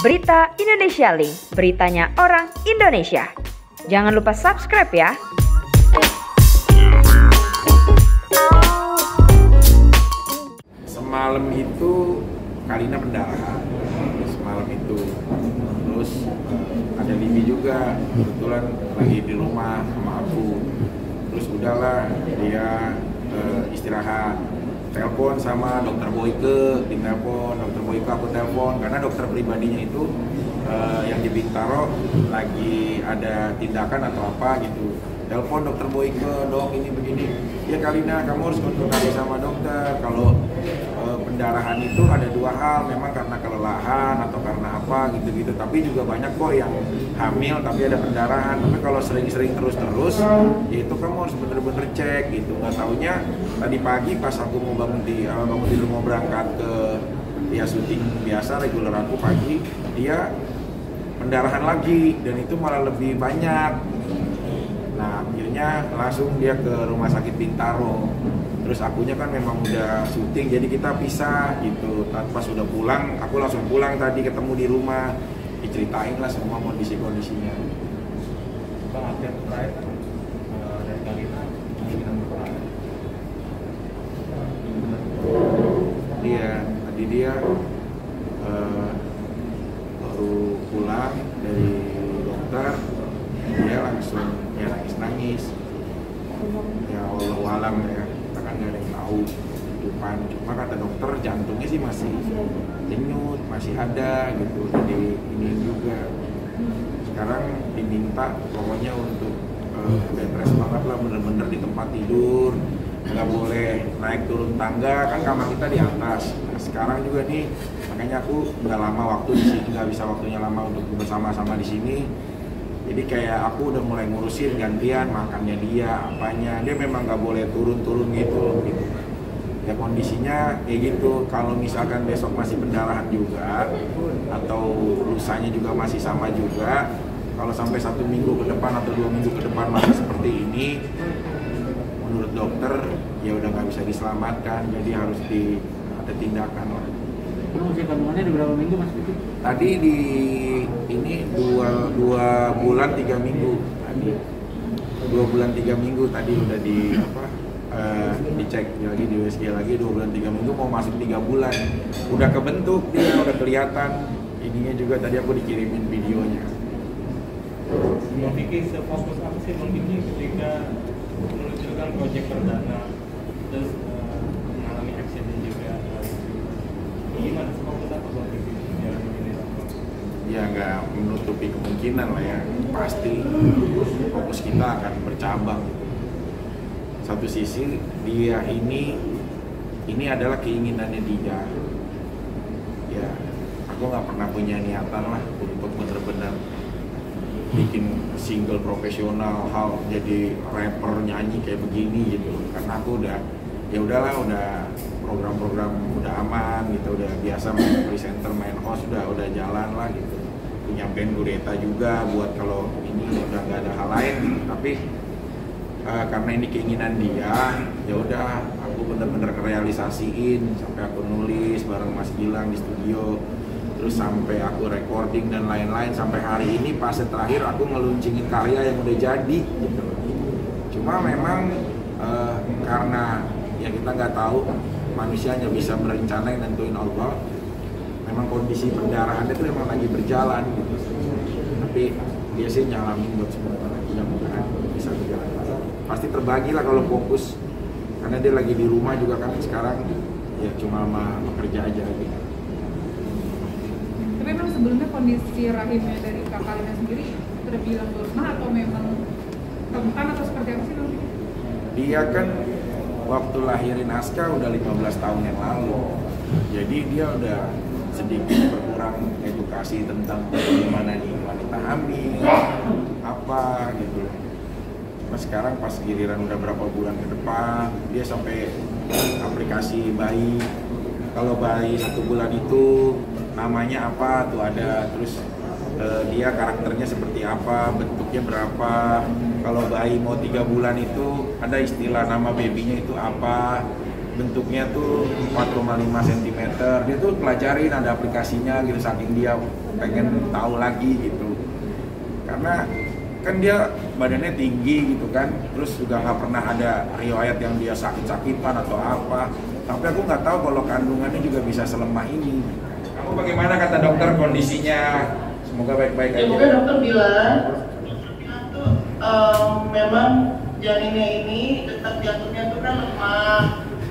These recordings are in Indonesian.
Berita Indonesia Link, beritanya orang Indonesia. Jangan lupa subscribe ya. Semalam itu Kalina pendarahan. Semalam itu terus ada Livi juga, kebetulan lagi di rumah sama aku. Terus udahlah dia istirahat. Telepon sama dokter Boyke, ditelepon dokter Boyke, aku telepon karena dokter pribadinya itu yang di Bintaro lagi ada tindakan atau apa gitu. Telepon dokter Boyke, dok ini begini. Ya Kalina, kamu harus konsultasi sama dokter. Kalau pendarahan itu ada dua hal, memang karena kelelahan atau karena apa gitu-gitu. Tapi juga banyak kok yang hamil tapi ada pendarahan. Tapi kalau sering-sering terus-terus, ya itu kamu harus bener-bener cek gitu. Nggak taunya tadi pagi pas aku mau bangun tidur mau berangkat ke ya syuting biasa reguler aku pagi, dia pendarahan lagi dan itu malah lebih banyak. Nah akhirnya langsung dia ke rumah sakit Bintaro. Terus akunya kan memang udah syuting jadi kita pisah gitu. Pas sudah pulang, aku langsung pulang tadi ketemu di rumah, diceritain lah semua kondisi-kondisinya. Bang, update terakhir dari Kalina kemungkinan berapa? Tadi dia baru pulang dari dokter, dia langsung ya nangis-nangis. Ya Allahu alam ya, kita kan nggak ada yang tahu kehidupan. Cuma kata dokter jantungnya sih masih denyut, masih ada gitu. Jadi ini juga sekarang diminta pokoknya untuk bed rest banget lah, bener-bener di tempat tidur, nggak boleh naik turun tangga, kan kamar kita di atas. Nah, sekarang juga nih makanya aku nggak lama waktu di sini, nggak bisa waktunya lama untuk bersama-sama di sini. Jadi kayak aku udah mulai ngurusin gantian makannya dia, apanya. Dia memang nggak boleh turun-turun gitu. Ya kondisinya kayak gitu. Kalau misalkan besok masih pendarahan juga atau lusanya juga masih sama juga, kalau sampai 1 minggu ke depan atau 2 minggu ke depan masih seperti ini, menurut dokter ya udah nggak bisa diselamatkan. Jadi harus ada tindakan lah. Usia kandungannya di berapa minggu Mas Vicky? Tadi di ini 2 bulan 3 minggu tadi. 2 bulan 3 minggu tadi udah dicek lagi di USG lagi 2 bulan 3 minggu mau masuk 3 bulan. Udah kebentuk dia, udah kelihatan. Ininya juga tadi aku dikirimin videonya. Bang Vicky sefokus apa sih Bang Vicky ketika meluncurkan proyek perdana terus mengalami accident juga? Gimana sefokus apa Bang Vicky dalam ini? Ya nggak menutupi kemungkinan lah ya, pasti fokus kita akan bercabang. Satu sisi dia ini adalah keinginannya dia. Ya aku nggak pernah punya niatan lah untuk bener-bener bikin single profesional, hal jadi rapper nyanyi kayak begini gitu. Karena aku udah program-program udah aman gitu, udah biasa main presenter, main host udah jalan lah gitu. Punya band Gureta juga buat kalau ini udah nggak ada hal lain gitu. Tapi karena ini keinginan dia, ya udah aku bener-bener realisasiin sampai aku nulis bareng Mas Gilang di studio. Terus sampai aku recording dan lain-lain sampai hari ini fase terakhir aku ngeluncingin karya yang udah jadi gitu. Cuma memang karena ya kita nggak tahu, manusia hanya bisa berencana yang nentuin Allah. Memang kondisi pendarahan itu memang lagi berjalan gitu. Tapi dia sih nyalamin buat sementara, mudah-mudahan bisa berjalan. Pasti terbagi lah kalau fokus, karena dia lagi di rumah juga kan sekarang ya cuma sama bekerja aja gitu. Tapi memang sebelumnya kondisi rahimnya dari Kak Kalina sendiri terbilang normal atau memang rentan atau seperti apa sih nanti? Dia kan waktu lahirin Aska udah 15 tahun yang lalu. Jadi dia udah sedikit berkurang edukasi tentang bagaimana nih wanita hamil, apa gitu. Nah, sekarang pas giliran udah berapa bulan ke depan, dia sampai aplikasi bayi. Kalau bayi 1 bulan itu namanya apa tuh ada, terus dia karakternya seperti apa, bentuknya berapa. Kalau bayi mau 3 bulan itu ada istilah nama babynya itu apa. bentuknya tuh 4,5 cm. Dia tuh pelajarin, ada aplikasinya gitu, saking dia pengen tahu lagi gitu. Karena kan dia badannya tinggi gitu kan, terus juga nggak pernah ada riwayat yang dia sakit-sakitan atau apa. Tapi aku nggak tahu kalau kandungannya juga bisa selemah ini. Kamu bagaimana kata dokter kondisinya? Semoga baik-baik aja. Ya mungkin dokter bilang tuh memang janinnya ini detak jantungnya tuh kan lemah,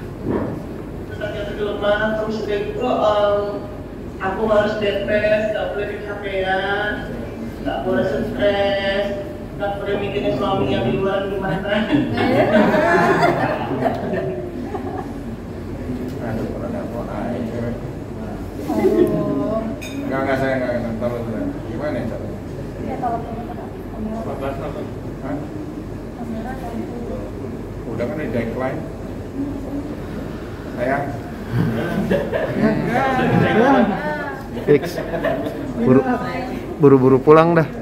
terus udah gitu aku harus bed rest, nggak boleh kecapean, nggak boleh stres, nggak boleh mikirin suami yang di luar gimana. Aduh, pernah nelfon aja. Enggak, saya nggak nonton. Gimana ya, Cak? Ya kalau kamera. Hah? Udah kan di decline. Sayang. Fix. Buru-buru pulang dah.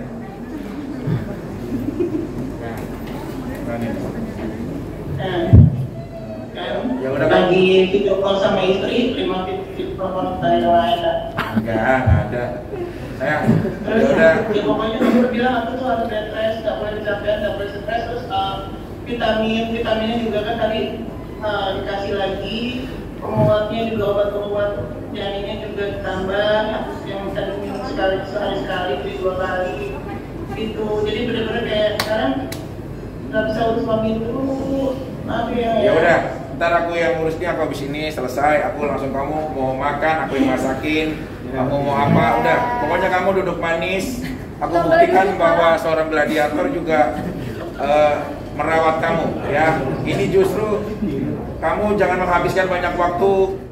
Ya udah kan. Lagi video call sama istri, terima video call dari lain. Enggak ada. Sayang. Terus Ya udah. ya pokoknya dokter bilang aku tuh harus bed rest, nggak boleh kecapean, nggak boleh stres. Terus vitaminnya juga kan tadi dikasih lagi, penguatnya juga obat penguat janinnya juga ditambah, yang tadi minum sehari-sekali, beli 2 kali gitu. Jadi benar-benar kayak sekarang nggak bisa urus suami dulu. Maaf ya. Ya udah, ntar aku yang ngurusnya, aku habis ini selesai, aku langsung kamu mau makan, aku yang masakin, kamu mau apa, udah. Pokoknya kamu duduk manis, aku buktikan bahwa seorang gladiator juga merawat kamu, ya. Ini justru kamu jangan menghabiskan banyak waktu